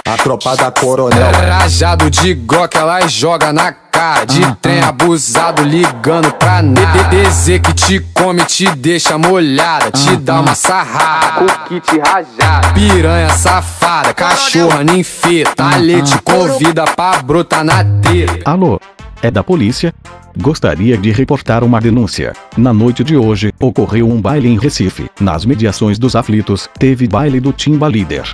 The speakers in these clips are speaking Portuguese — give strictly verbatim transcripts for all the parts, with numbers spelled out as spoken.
A tropa da Coronel. Rajado de Glock, ela joga na cara. De ah, trem ah. abusado, ligando pra nada. D Z que te come, te deixa molhada. Te ah, dá uma sarrada, com kit rajado. Piranha safada, cachorra ninfeta. Ah, Ale te convida pra brotar na treta. Alô, é da polícia? Gostaria de reportar uma denúncia. Na noite de hoje, ocorreu um baile em Recife. Nas mediações dos aflitos, teve baile do Timba Líder.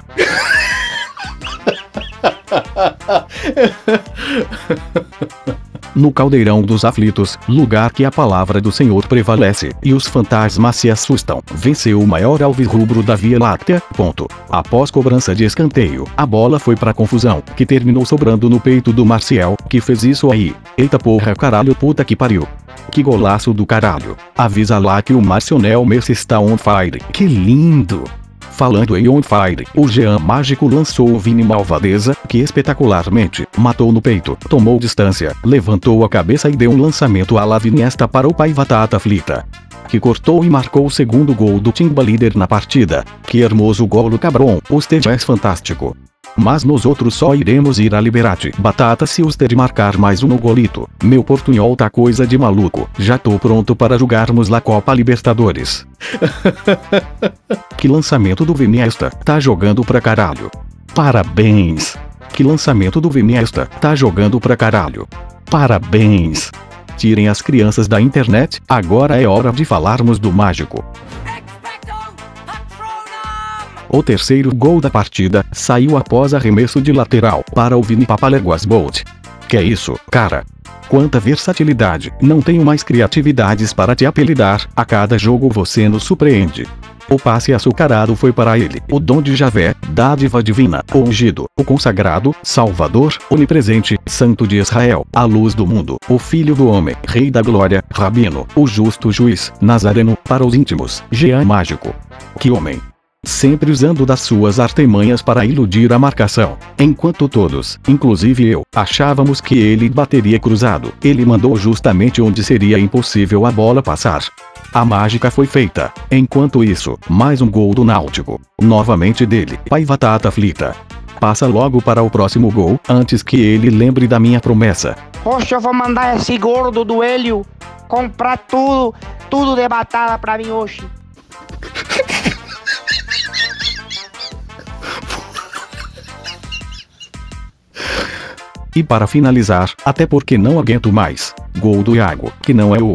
No caldeirão dos aflitos, lugar que a palavra do Senhor prevalece, e os fantasmas se assustam, venceu o maior alvirrubro da Via Láctea, ponto. Após cobrança de escanteio, a bola foi pra confusão, que terminou sobrando no peito do Marcial, que fez isso aí. Eita porra caralho puta que pariu. Que golaço do caralho. Avisa lá que o Marcionel Messi está on fire. Que lindo. Falando em on fire, o Jean Mágico lançou o Vini Malvadeza, que espetacularmente matou no peito, tomou distância, levantou a cabeça e deu um lançamento à la Viniesta para o pai Batata Frita, que cortou e marcou o segundo gol do Timba Líder na partida. Que hermoso golo cabrão, usted é fantástico. Mas nós outros só iremos ir a Liberate Batata se usted marcar mais um golito. Meu portunhol tá coisa de maluco, já tô pronto para jogarmos la Copa Libertadores. Que lançamento do Viniesta, tá jogando pra caralho. Parabéns. Que lançamento do Viniesta, tá jogando pra caralho. Parabéns. Tirem as crianças da internet, agora é hora de falarmos do mágico. O terceiro gol da partida saiu após arremesso de lateral para o Vini Papaléguas Bolt. Que é isso, cara? Quanta versatilidade, não tenho mais criatividades para te apelidar, a cada jogo você nos surpreende. O passe açucarado foi para ele, o dom de Javé, dádiva divina, o ungido, o consagrado, salvador, onipresente, santo de Israel, a luz do mundo, o filho do homem, rei da glória, rabino, o justo juiz, nazareno, para os íntimos, Jean Mágico. Que homem! Sempre usando das suas artimanhas para iludir a marcação. Enquanto todos, inclusive eu, achávamos que ele bateria cruzado, ele mandou justamente onde seria impossível a bola passar. A mágica foi feita. Enquanto isso, mais um gol do Náutico. Novamente dele, pai Batata Frita. Passa logo para o próximo gol, antes que ele lembre da minha promessa. Poxa, eu vou mandar esse gordo do Hélio comprar tudo, tudo de batata pra mim hoje. E para finalizar, até porque não aguento mais, gol do Iago, que não é o...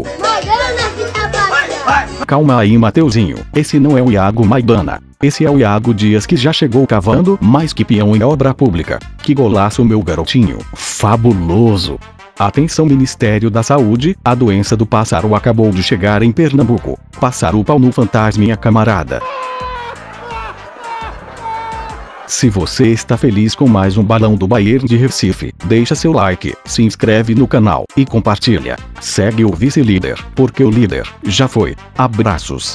Calma aí Mateuzinho, esse não é o Iago Maidana. Esse é o Iago Dias que já chegou cavando mais que peão em obra pública. Que golaço meu garotinho, fabuloso. Atenção Ministério da Saúde, a doença do pássaro acabou de chegar em Pernambuco. Passar o pau no fantasminha camarada. Se você está feliz com mais um balão do Bayern de Recife, deixa seu like, se inscreve no canal e compartilha. Segue o vice-líder, porque o líder já foi. Abraços.